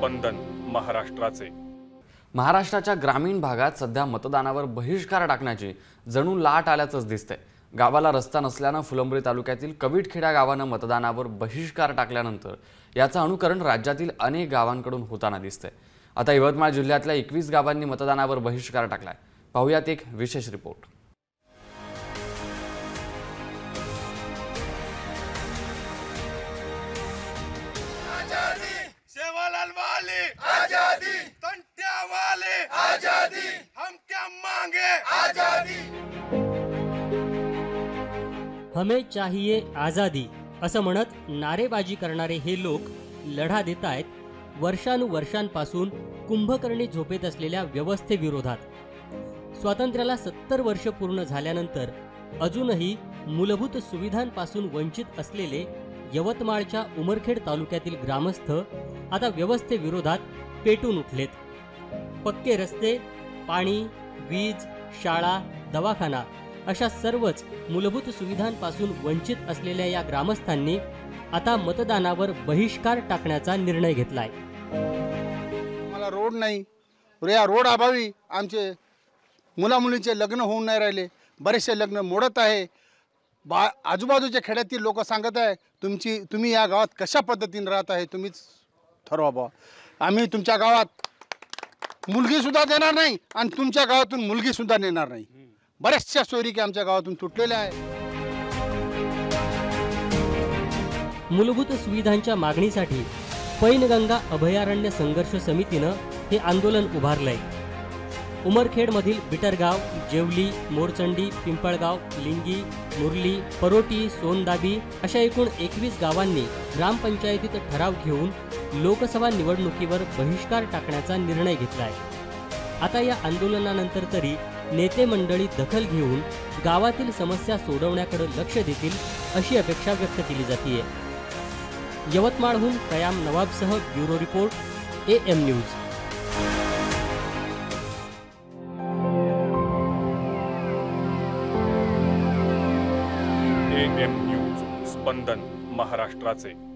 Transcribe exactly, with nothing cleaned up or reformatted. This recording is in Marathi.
स्पंदन महाराष्ट्राचे। महाराष्ट्राच्या ग्रामीण भागात सध्या मतदानावर बहिष्कार टाकण्याची जणू लाट आल्याचंच दिसतंय। गावाला रस्ता नसल्यानं फुलंब्री तालुक्यातील कवीटखेडा गावानं मतदानावर बहिष्कार टाकल्यानंतर याचं अनुकरण राज्यातील अनेक गावांकडून होताना दिसतंय। आता यवतमाळ जिल्ह्यातल्या एकवीस गावांनी मतदानावर बहिष्कार टाकलाय। पाहूयात एक विशेष रिपोर्ट। आजादी, तंट्या वाले आजादी, हम क्या मांगे आजादी, हमें चाहिए आजादी असं म्हणत नारेबाजी करणारे हे लोक लढा देत आहेत वर्षानुवर्षांपासून कुंभकर्णी झोपेत असलेल्या व्यवस्थेविरोधात। स्वातंत्र्याला सत्तर वर्ष पूर्ण झाल्यानंतर अजूनही मूलभूत सुविधांपासून वंचित असलेले यवतमाळच्या उमरखेड तालुक्यातील ग्रामस्थ आता व्यवस्थेविरोधात पेटून उठलेत। पक्के रस्ते, पाणी, वीज, शाळा, दवाखाना अशा सर्वच मूलभूत सुविधांपासून वंचित असलेल्या या ग्रामस्थांनी आता मतदानावर बहिष्कार टाकण्याचा निर्णय घेतलाय। मला रोड नाही, या रोड अभावी आमचे मुला मुलींचे लग्न होऊन नाही राहिले, बरेचसे लग्न मोडत आहे। बा आजूबाजूच्या खेड्यातील लोक सांगत आहे तुमची तुम्ही या गावात कशा पद्धतीने राहत आहे तुम्हीच ठरवा बा। आम्ही तुमच्या गावात मुलगी सुद्धा देणार नाही आणि तुमच्या गावातून मुलगी सुद्धा नेणार नाही। बऱ्याचशा सोयरीकी आमच्या गावातून तुटलेल्या आहे। मूलभूत सुविधांच्या मागणीसाठी पैनगंगा अभयारण्य संघर्ष समितीनं हे आंदोलन उभारलंय। उमरखेडमधील बिटरगाव, जेवली, मोरचंडी, पिंपळगाव, लिंगी, मुरली, परोटी, सोनदाबी अशा एकूण एकवीस गावांनी ग्रामपंचायतीत ठराव घेऊन लोकसभा निवडणुकीवर बहिष्कार टाकण्याचा निर्णय घेतलाय। आता या आंदोलनानंतर तरी नेते मंडळी दखल घेऊन गावातील समस्या सोडवण्याकडे लक्ष देतील अशी अपेक्षा व्यक्त केली जाते। यवतमाळहून कयाम नवाबसह bureau report, A M news. A M news, स्पंदन महाराष्ट्राचे।